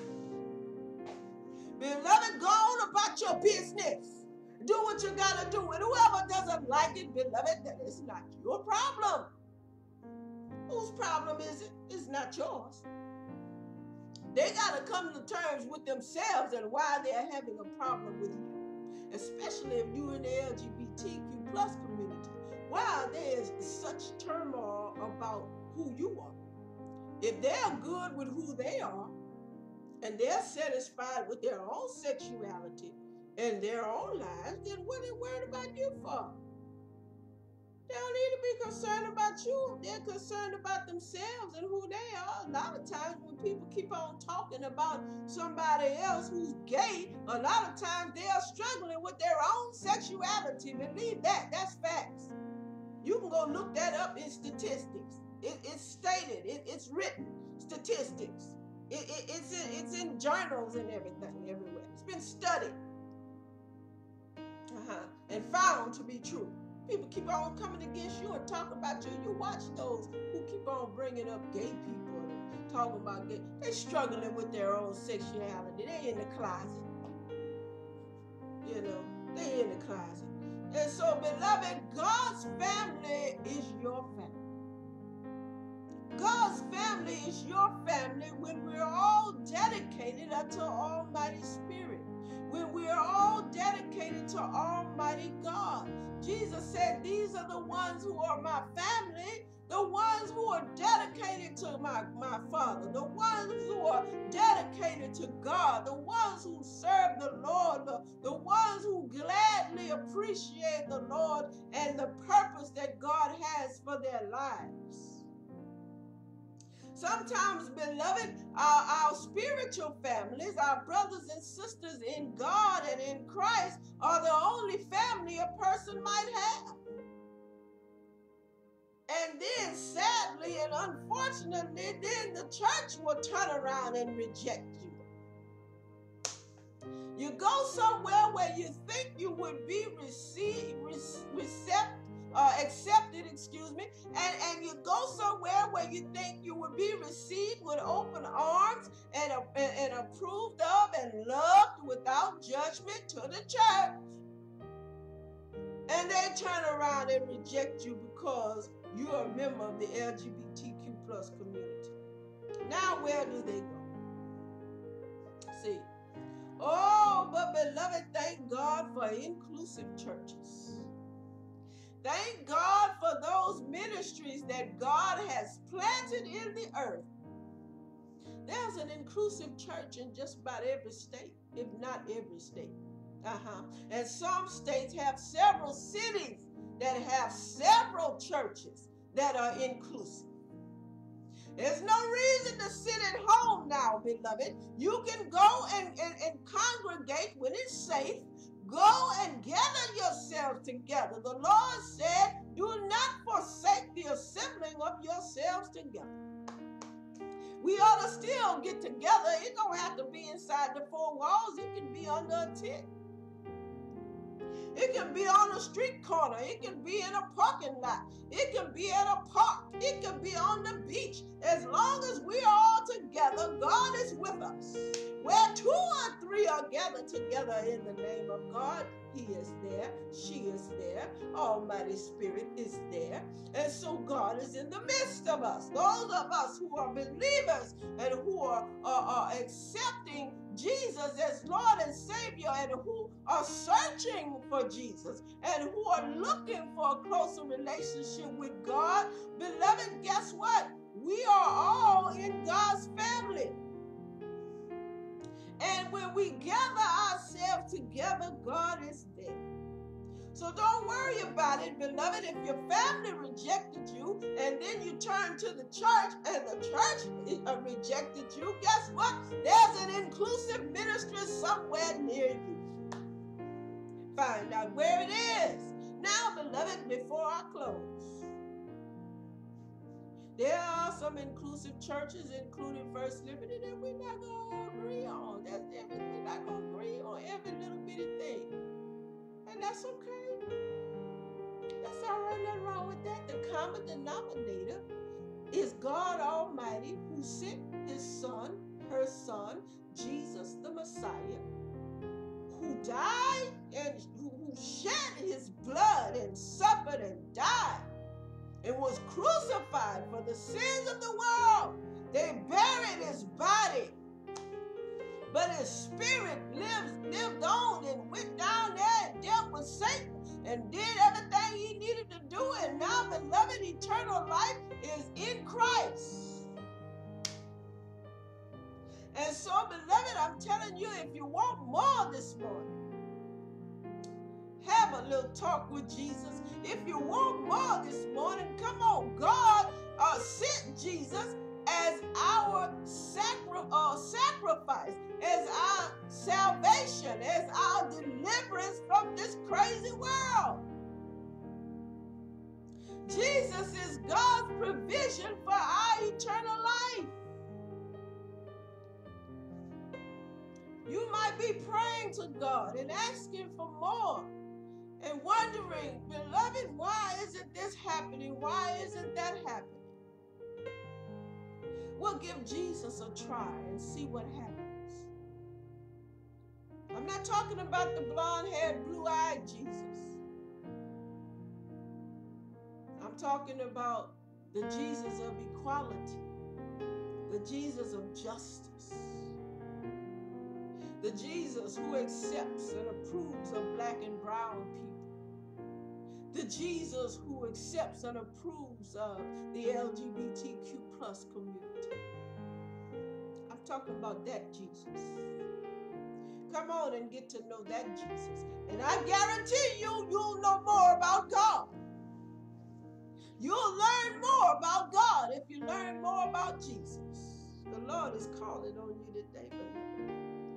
Speaker 1: Beloved, go on about your business. Do what you got to do. And whoever doesn't like it, beloved, that is not your problem. Whose problem is it? It's not yours. They got to come to terms with themselves and why they're having a problem with you. Especially if you're in the LGBTQ plus community. Why there's such turmoil about who you are. If they're good with who they are, and they're satisfied with their own sexuality and their own lives, then what are they worried about you for? They don't need to be concerned about you. They're concerned about themselves and who they are. A lot of times when people keep on talking about somebody else who's gay, a lot of times they are struggling with their own sexuality. Believe that. That's facts. You can go look that up in statistics. It's stated. It's written. Statistics. It's in journals and everything, everywhere. It's been studied and found to be true. People keep on coming against you and talking about you. You watch those who keep on bringing up gay people and talking about gay. They're struggling with their own sexuality. They're in the closet. You know, they're in the closet. And so, beloved, God's family is your family. God's family is your family when we're all dedicated unto Almighty Spirit. When we're all dedicated to Almighty God. Jesus said, these are the ones who are my family, the ones who are dedicated to my Father, the ones who are dedicated to God, the ones who serve the Lord, the ones who gladly appreciate the Lord and the purpose that God has for their lives. Sometimes, beloved, our spiritual families, our brothers and sisters in God and in Christ are the only family a person might have. And then sadly and unfortunately, then the church will turn around and reject you. You go somewhere where you think you would be accepted, and you go somewhere where you think you would be received with open arms and approved of and loved without judgment to the church. And they turn around and reject you because you're a member of the LGBTQ plus community. Now where do they go? See. Oh, but beloved, thank God for inclusive churches. Thank God for those ministries that God has planted in the earth. There's an inclusive church in just about every state, if not every state. And some states have several cities that have several churches that are inclusive. There's no reason to sit at home now now, beloved. You can go and congregate when it's safe. Go and gather yourselves together. The Lord said, do not forsake the assembling of yourselves together. We ought to still get together. It don't have to be inside the four walls. It can be under a tent. It can be on a street corner. It can be in a parking lot. It can be at a park. It can be on the beach. As long as we are all together, God is with us. Where 2 or 3 are gathered together in the name of God, He is there. She is there. Almighty Spirit is there. And so God is in the midst of us. Those of us who are believers and who are accepting Jesus as Lord and Savior, and who are searching for Jesus, and who are looking for a closer relationship with God, beloved, guess what? We are all in God's family. And when we gather ourselves together, God is there. So don't worry about it, beloved. If your family rejected you and then you turn to the church and the church rejected you, guess what? There's an inclusive ministry somewhere near you. Find out where it is. Now, beloved, before I close, there are some inclusive churches, including First Liberty, that we're not going to agree on. We're not going to agree on every little bitty thing. And that's okay. That's all right, nothing wrong with that. The common denominator is God Almighty, who sent His Son, her Son, Jesus the Messiah, who died and who shed His blood and suffered and died and was crucified for the sins of the world. They buried His body, but His spirit lived on and went down there and dealt with Satan and did everything He needed to do. And now, beloved, eternal life is in Christ. And so, beloved, I'm telling you, if you want more this morning, have a little talk with Jesus. If you want more this morning, come on. God sent Jesus as our sacrifice, as our salvation, as our deliverance from this crazy world. Jesus is God's provision for our eternal life. You might be praying to God and asking for more and wondering, beloved, why isn't this happening? Why isn't that happening? Well, give Jesus a try and see what happens. I'm not talking about the blonde-haired, blue-eyed Jesus. I'm talking about the Jesus of equality, the Jesus of justice, the Jesus who accepts and approves of black and brown people, the Jesus who accepts and approves of the LGBTQ plus community. I'm talking about that Jesus. Come on and get to know that Jesus. And I guarantee you, you'll know more about God. You'll learn more about God if you learn more about Jesus. The Lord is calling on you today, beloved.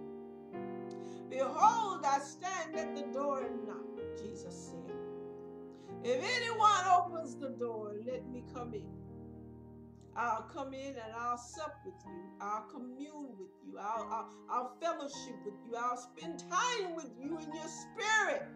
Speaker 1: Behold, I stand at the door and knock, Jesus said. If anyone opens the door, let me come in. I'll come in and I'll sup with you. I'll commune with you. I'll fellowship with you. I'll spend time with you in your spirit.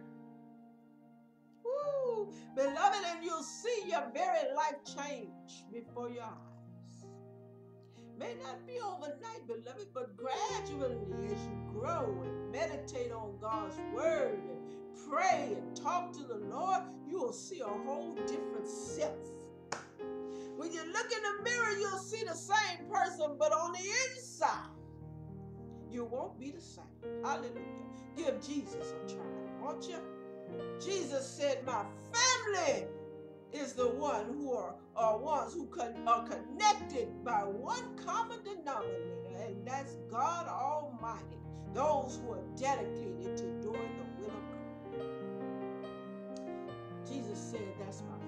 Speaker 1: Woo, beloved, and you'll see your very life change before your eyes. May not be overnight, beloved, but gradually as you grow and meditate on God's word and pray and talk to the Lord, you will see a whole different self. When you look in the mirror, you'll see the same person, but on the inside, you won't be the same. Hallelujah. Give Jesus a try, won't you? Jesus said, my family is the one who are ones who are connected by one common denominator, and that's God Almighty. Those who are dedicated to doing the will of God. Jesus said, that's my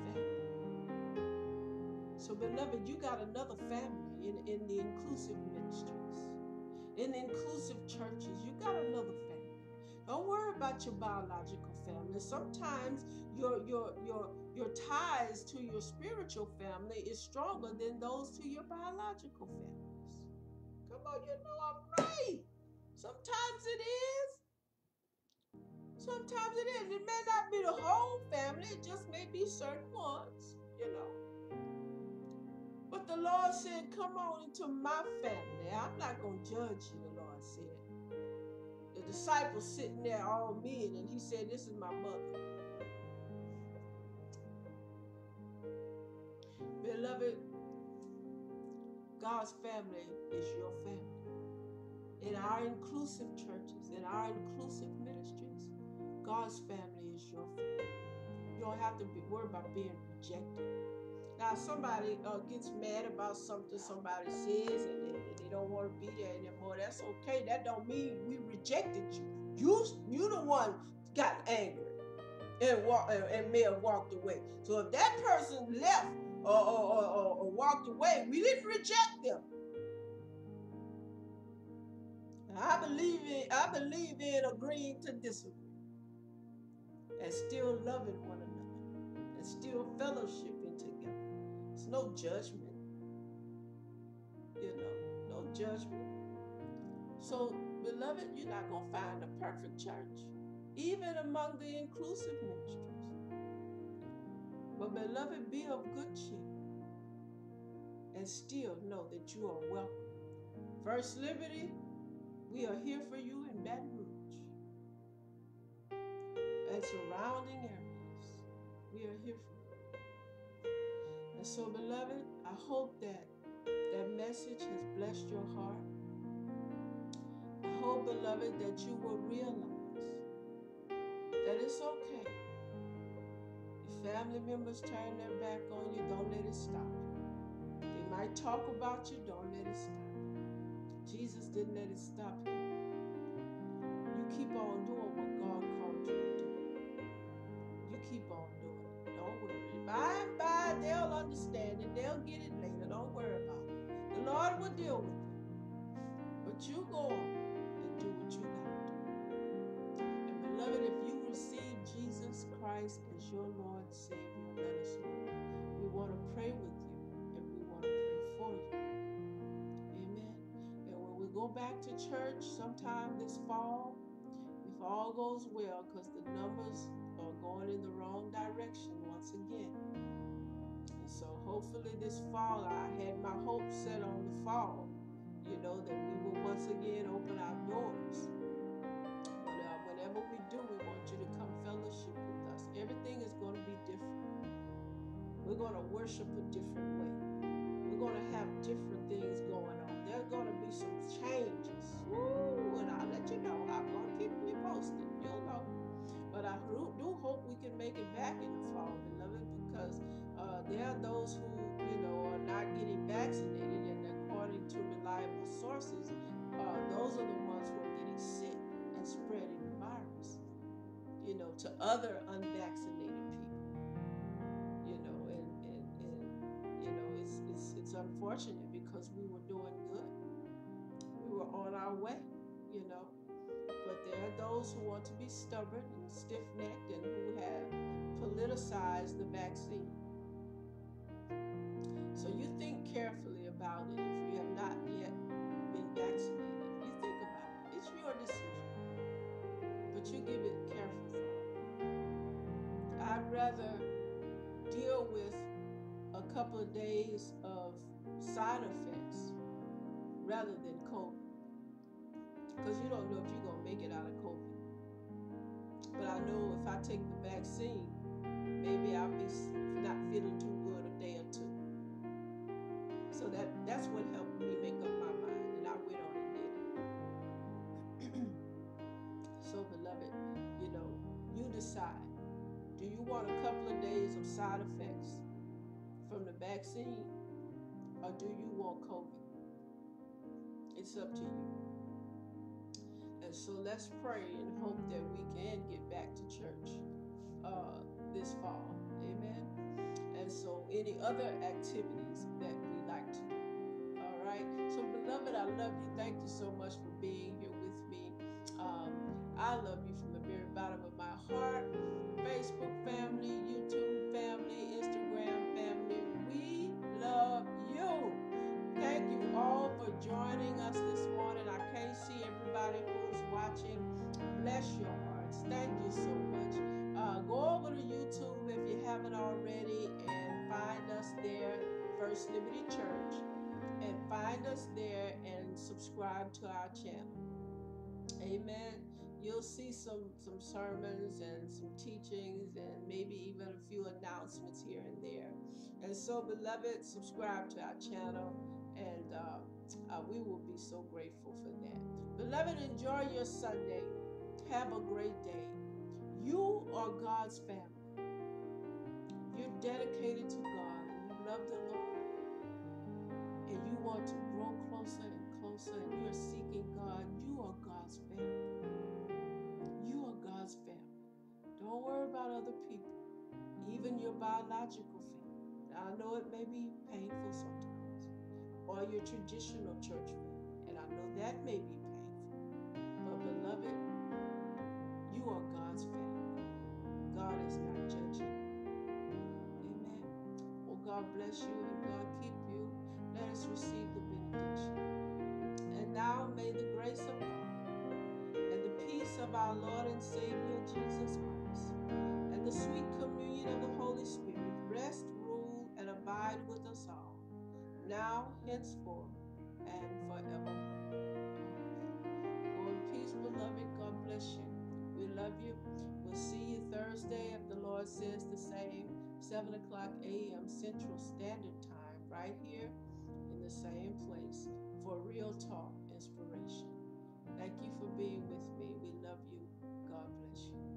Speaker 1: family. So, beloved, you got another family in the inclusive ministries. in inclusive churches, you got another family. Don't worry about your biological family. Sometimes your ties to your spiritual family is stronger than those to your biological families. Come on, you know I'm right. Sometimes it is. Sometimes it is. It may not be the whole family, it just may be certain ones, you know. But the Lord said, come on into my family. I'm not going to judge you, the Lord said. The disciples sitting there all men, and he said, this is my mother. Beloved, God's family is your family. In our inclusive churches, in our inclusive ministries, God's family is your family. You don't have to be worried about being rejected. Now, somebody gets mad about something somebody says and they don't want to be there anymore. That's okay. That don't mean we rejected you. You the one got angry and may have walked away. So if that person left or walked away, we didn't reject them. I believe in agreeing to disagree and still loving one another and still fellowshipping together. It's no judgment, no judgment. So, beloved, you're not going to find a perfect church, even among the inclusive ministries. But, beloved, be of good cheer and still know that you are welcome. First Liberty, we are here for you in Baton Rouge and surrounding areas. We are here for you. And so, beloved, I hope that message has blessed your heart. I hope, beloved, that you will realize that it's okay. If family members turn their back on you, don't let it stop you. They might talk about you, don't let it stop you. Jesus didn't let it stop you. You keep on doing what God called you to do. You keep on doing it. Don't worry. By and by, they'll understand it. They'll get it later. Don't worry about it. The Lord will deal with it. But you go on and do what you got to do. And beloved, if you receive Jesus Christ as your Lord and Savior, let us know. We want to pray with you and we want to pray for you. Amen. And when we go back to church sometime this fall, if all goes well, because the numbers are going in the wrong direction once again. And so hopefully this fall, I had my hope set on the fall, that we will once again open our doors. But whenever we do, we want you to come fellowship with us. Everything is going to be different. We're going to worship a different way. We're going to have different things going on. There are going to be some changes. Woo, and I'll let you know. I'm going to keep you posted. You'll know. But I do hope we can make it back in the fall, beloved, because there are those who, are not getting vaccinated, and according to reliable sources, those are the ones who are getting sick and spreading the virus, to other unvaccinated people, and it's unfortunate because we were doing good. We were on our way, but there are those who want to be stubborn and stiff-necked and who have politicized the vaccine. So you think carefully about it. If you have not yet been vaccinated, you think about it. It's your decision, but you give it careful thought. I'd rather deal with a couple of days of side effects rather than COVID, because you don't know if you're going to make it out of COVID. But I know if I take the vaccine, maybe I'll be not feeling too good a day or two. So that's what helped me make up my mind, and I went on and did it. So, beloved, you decide. Do you want a couple of days of side effects from the vaccine, or do you want COVID? It's up to you. And so let's pray and hope that we can get back to church this fall. Amen. And so any other activities that we like to do. All right. So, beloved, I love you. Thank you so much for I love you from the very bottom of my heart. Facebook family, YouTube family, Instagram family, we love you. Thank you all for joining us this morning. I can't see everybody who's watching. Bless your hearts. Thank you so much. Go over to YouTube if you haven't already and find us there, First Liberty Church, and find us there and subscribe to our channel. Amen. You'll see some sermons and some teachings and maybe even a few announcements here and there. And so, beloved, subscribe to our channel, and we will be so grateful for that. Beloved, enjoy your Sunday. Have a great day. You are God's family. You're dedicated to God, and you love the Lord, and you want to grow closer and closer, and you are seeking God. You are God's family. You are God's family. Don't worry about other people, even your biological family. Now, I know it may be painful sometimes, or your traditional church family, and I know that may be painful. But, beloved, you are God's family. God is not judging. Amen. Well, God bless you and God keep you. Let us receive the benediction. And now may the grace of God and the peace of our Lord and Savior Jesus Christ and the sweet communion of the Holy Spirit rest, rule, and abide with us all, now, henceforth, and forevermore. Amen. Go in peace, beloved. God bless you. We love you. We'll see you Thursday if the Lord says the same, 7 o'clock a.m. Central Standard Time, right here in the same place for Real Talk Inspiration. Thank you for being with me. We love you. God bless you.